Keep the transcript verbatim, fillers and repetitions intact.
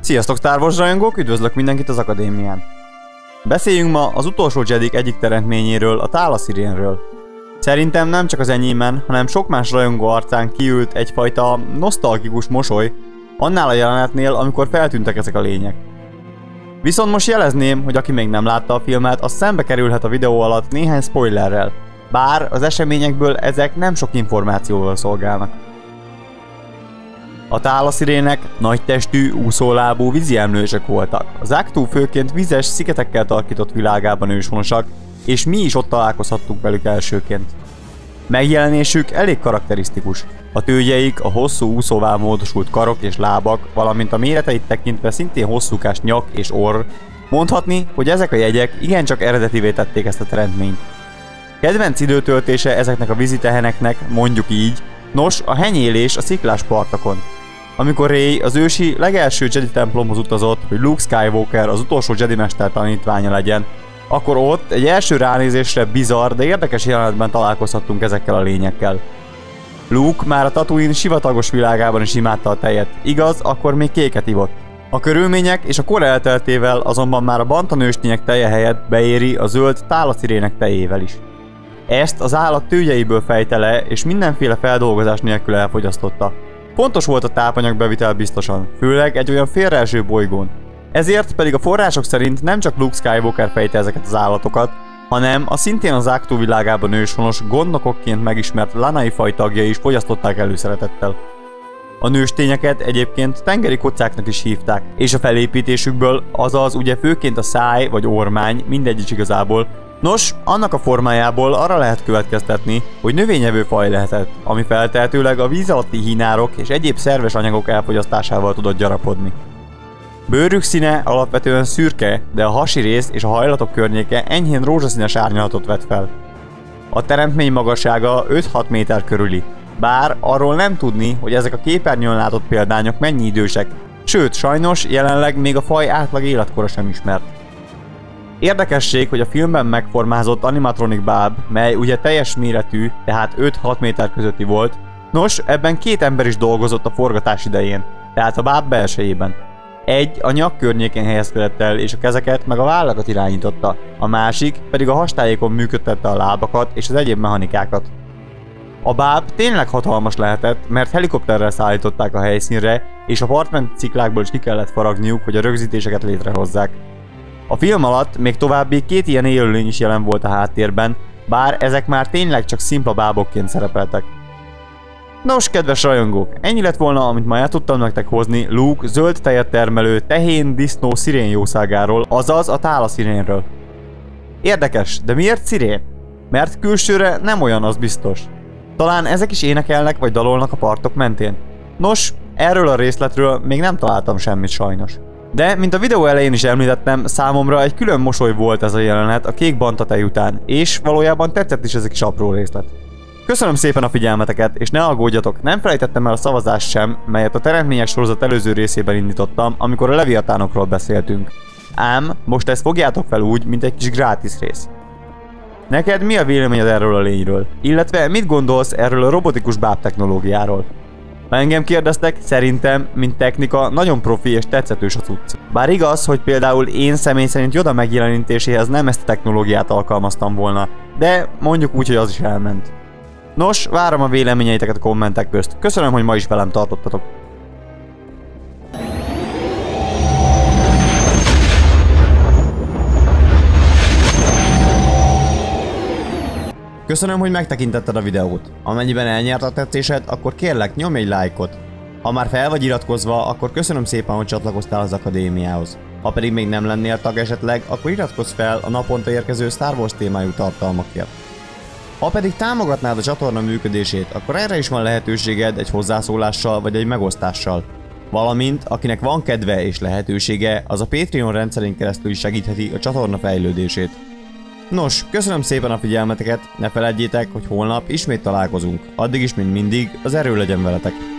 Sziasztok Star Wars rajongók, üdvözlök mindenkit az akadémián. Beszéljünk ma az utolsó Jedik egyik teremtményéről, a Thala-Sirénről. Szerintem nem csak az enyémen, hanem sok más rajongó arcán kiült egyfajta nosztalgikus mosoly annál a jelenetnél, amikor feltűntek ezek a lények. Viszont most jelezném, hogy aki még nem látta a filmet, az szembe kerülhet a videó alatt néhány spoilerrel, bár az eseményekből ezek nem sok információval szolgálnak. A Thala-Sirének nagytestű, úszólábú víziemlősök voltak. Az Ahch-To főként vizes, szigetekkel tarkított világában őshonosak, és mi is ott találkozhattunk velük elsőként. Megjelenésük elég karakterisztikus. A tőgyeik, a hosszú úszóvá módosult karok és lábak, valamint a méreteit tekintve szintén hosszúkás nyak és orr, mondhatni, hogy ezek a jegyek igencsak eredetivé tették ezt a teremtményt. Kedvenc időtöltése ezeknek a víziteheneknek, mondjuk így, nos, a henyélés a sziklás partakon. Amikor Rey az ősi legelső Jedi templomhoz utazott, hogy Luke Skywalker az utolsó Jedi mester tanítványa legyen, akkor ott egy első ránézésre bizarr, de érdekes jelenetben találkozhattunk ezekkel a lényekkel. Luke már a Tatooine sivatagos világában is imádta a tejet, igaz, akkor még kéket ivott. A körülmények és a kor elteltével azonban már a banta nőstények teje helyett beéri a zöld Thala-Sirének tejével is. Ezt az állat tőgyeiből fejte le, és mindenféle feldolgozás nélkül elfogyasztotta. Fontos volt a tápanyagbevitel biztosan, főleg egy olyan félreeső bolygón. Ezért pedig a források szerint nem csak Luke Skywalker fejte ezeket az állatokat, hanem a szintén az Ahch-To világában őshonos, gondnokokként megismert Lanai faj tagjai is fogyasztották előszeretettel. A nőstényeket egyébként tengeri kocáknak is hívták, és a felépítésükből, azaz ugye főként a száj vagy ormány, mindegy is igazából, nos, annak a formájából arra lehet következtetni, hogy növényevő faj lehetett, ami feltehetőleg a víz alatti hínárok és egyéb szerves anyagok elfogyasztásával tudott gyarapodni. Bőrük színe alapvetően szürke, de a hasi rész és a hajlatok környéke enyhén rózsaszínes árnyalatot vet fel. A teremtmény magassága öt-hat méter körüli, bár arról nem tudni, hogy ezek a képernyőn látott példányok mennyi idősek, sőt sajnos jelenleg még a faj átlag életkora sem ismert. Érdekesség, hogy a filmben megformázott animatronic báb, mely ugye teljes méretű, tehát öt-hat méter közötti volt, nos, ebben két ember is dolgozott a forgatás idején, tehát a báb belsejében. Egy a nyak környékén helyezkedett el és a kezeket meg a vállakat irányította, a másik pedig a hastályékon működtette a lábakat és az egyéb mechanikákat. A báb tényleg hatalmas lehetett, mert helikopterrel szállították a helyszínre, és a partmenti sziklákból is ki kellett faragniuk, hogy a rögzítéseket létrehozzák. A film alatt még további két ilyen élőlény is jelen volt a háttérben, bár ezek már tényleg csak szimpla bábokként szerepeltek. Nos, kedves rajongók, ennyi lett volna, amit ma el tudtam nektek hozni Luke zöld tejet termelő tehén disznó szirén jószágáról, azaz a Thala-Sirénről. Érdekes, de miért szirén? Mert külsőre nem olyan, az biztos. Talán ezek is énekelnek vagy dalolnak a partok mentén? Nos, erről a részletről még nem találtam semmit sajnos. De, mint a videó elején is említettem, számomra egy külön mosoly volt ez a jelenet a kék bantatej után, és valójában tetszett is ez a kis apró részlet. Köszönöm szépen a figyelmeteket, és ne aggódjatok, nem felejtettem el a szavazást sem, melyet a teremtmények sorozat előző részében indítottam, amikor a leviatánokról beszéltünk. Ám, most ezt fogjátok fel úgy, mint egy kis grátis rész. Neked mi a véleményed erről a lényről? Illetve mit gondolsz erről a robotikus báb technológiáról? Ha engem kérdeztek, szerintem, mint technika, nagyon profi és tetszetős a cucc. Bár igaz, hogy például én személy szerint Yoda megjelenítéséhez nem ezt a technológiát alkalmaztam volna, de mondjuk úgy, hogy az is elment. Nos, várom a véleményeiteket a kommentek közt. Köszönöm, hogy ma is velem tartottatok. Köszönöm, hogy megtekintetted a videót. Amennyiben elnyert a tetszésed, akkor kérlek, nyomj egy lájkot. Ha már fel vagy iratkozva, akkor köszönöm szépen, hogy csatlakoztál az akadémiához. Ha pedig még nem lennél tag esetleg, akkor iratkozz fel a naponta érkező Star Wars témájú tartalmakért. Ha pedig támogatnád a csatorna működését, akkor erre is van lehetőséged egy hozzászólással vagy egy megosztással. Valamint, akinek van kedve és lehetősége, az a Patreon rendszerén keresztül is segítheti a csatorna fejlődését. Nos, köszönöm szépen a figyelmeteket, ne feledjétek, hogy holnap ismét találkozunk. Addig is, mint mindig, az erő legyen veletek!